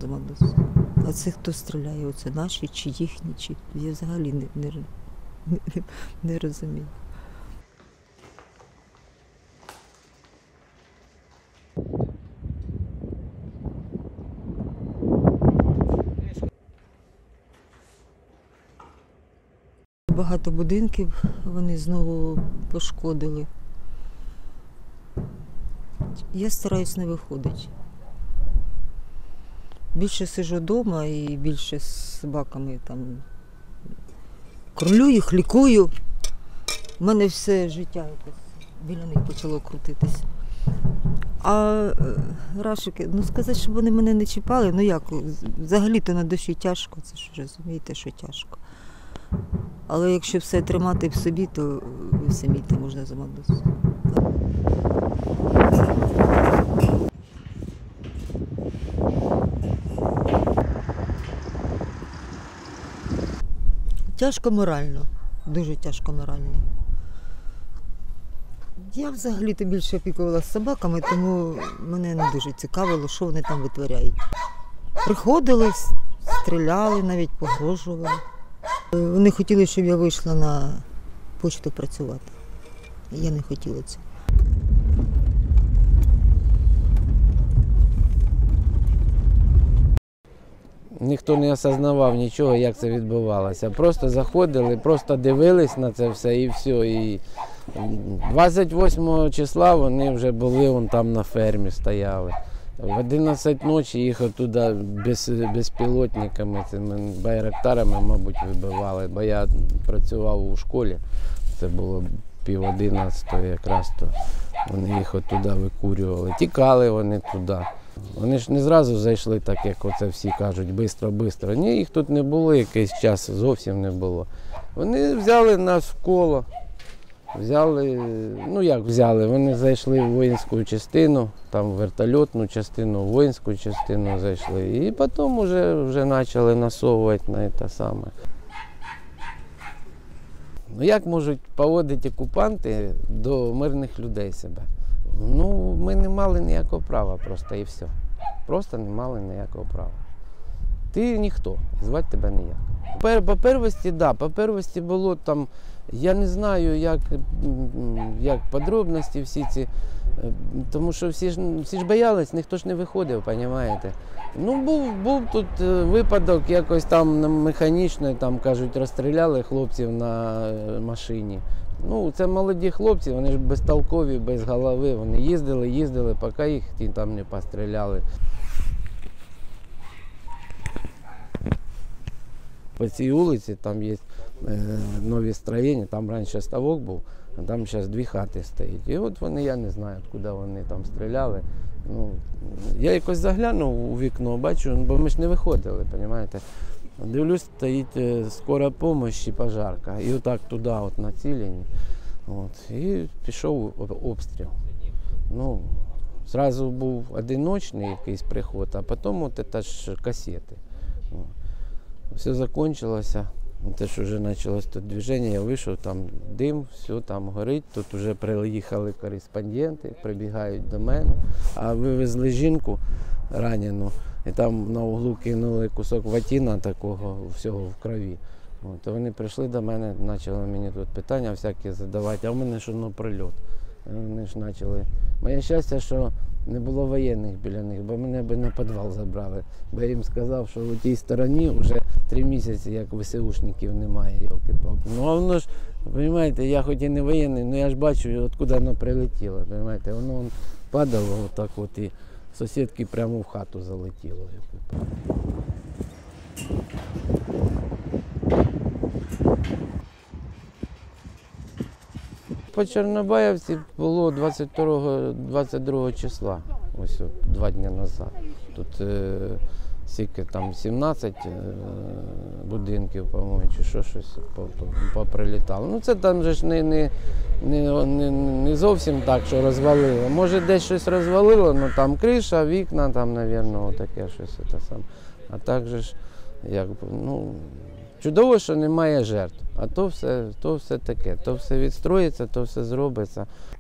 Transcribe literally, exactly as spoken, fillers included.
домовитися. А це хто стріляє? Оце наші чи їхні? Чи... Я взагалі не, не, не, не розумію. Багато будинків вони знову пошкодили. Я стараюсь не виходити. Більше сиджу вдома і більше з собаками там кролю їх, лікую. У мене все життя якось біля них почало крутитися. А рашики, ну сказати, щоб вони мене не чіпали, ну як, взагалі-то на душі тяжко, це ж розумієте, що тяжко. Але якщо все тримати в собі, то ви самі те можна замовитися. Тяжко морально, дуже тяжко морально. Я взагалі-то більше опікувалася собаками, тому мене не дуже цікавило, що вони там витворяють. Приходили, стріляли, навіть погрожували. Вони хотіли, щоб я вийшла на почту працювати. Я не хотіла цього. Ніхто не осознавав нічого, як це відбувалося. Просто заходили, просто дивились на це все і все. І двадцять восьмого числа вони вже були вон там на фермі, стояли. В одинадцять ночі їх оттуда без, безпілотниками, цими байрактарами, мабуть, вибивали. Бо я працював у школі, це було пів одинадцятого якраз, то вони їх оттуда викурювали. Тікали вони туди. Вони ж не зразу зайшли, так як оце всі кажуть, бистро-бистро. Ні, їх тут не було якийсь час, зовсім не було. Вони взяли нас в коло, взяли, ну як взяли, вони зайшли в воїнську частину, там вертольотну частину, воїнську частину зайшли. І потім вже, вже почали насовувати на те саме. Ну як можуть поводити окупанти до мирних людей себе? Ну, ми не мали ніякого права просто і все. Просто не мали ніякого права. Ти ніхто, звати тебе ніяк. По первості, так, да, по первості було там, я не знаю, як, як подробності всі ці, тому що всі ж, всі ж боялись, ніхто ж не виходив, розумієте. Ну, був, був тут випадок, якось там механічно, там, кажуть, розстріляли хлопців на машині. Ну, це молоді хлопці, вони ж безтолкові, без голови, вони їздили, їздили, поки їх там не постріляли. По цій вулиці там є е, нові строєння, там раніше ставок був, а там зараз дві хати стоять. І от вони, я не знаю, куди вони там стріляли. Ну, я якось заглянув у вікно, бачу, бо ми ж не виходили, розумієте. Дивлюсь, стоїть скора допомога, пожарка. І отак туди от націлені. От. І пішов обстріл. Ну, зразу був одиночний якийсь приход, а потім от це ж касети. Все закінчилося. Те, що вже почалось тут движення, я вийшов, там дим, все там горить. Тут вже приїхали кореспонденти, прибігають до мене, а вивезли жінку ранену. І там на углу кинули кусок ватіна такого, всього в крові. От, вони прийшли до мене, почали мені тут питання всякі задавати, а в мене ж ну, прильот. Вони ж почали. Моє щастя, що не було воєнних біля них, бо мене б на підвал забрали. Бо я їм сказав, що в тій стороні вже три місяці, як ВСУшників немає, йолки-палки. Ну а воно ж, розумієте, я хоч і не воєнний, але я ж бачу, откуда воно прилетіло. Розумієте, воно падало отак от і сусідки прямо в хату залетіло. По Чорнобаївці було двадцять другого, двадцять другого числа, ось от, два дні назад. Тут е, стільки там сімнадцять е, будинків, по-моєму, чи що щось поприлітало. Ну це там же ж не, не, не, не, не зовсім так, що розвалило. Може десь щось розвалило, ну там криша, вікна, там, мабуть, таке щось. Це саме. А так же ж, як, ну, чудово, що немає жертв, а то все, то все таке, то все відстроїться, то все зробиться.